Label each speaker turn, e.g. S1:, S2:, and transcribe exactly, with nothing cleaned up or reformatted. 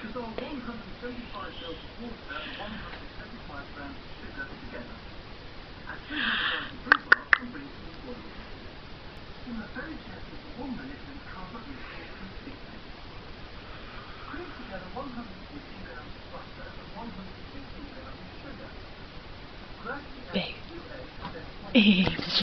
S1: Dissolve one hundred seventy-five mils of water and one hundred seventy-five grams of sugar together. Add three hundred grams of rhubarb and bring it to the boil. Simmer very gently for one minute and cover with salt and seasoning. Cream together one hundred fifty grams of butter and one hundred fifty grams of sugar. Gradually add two eggs and then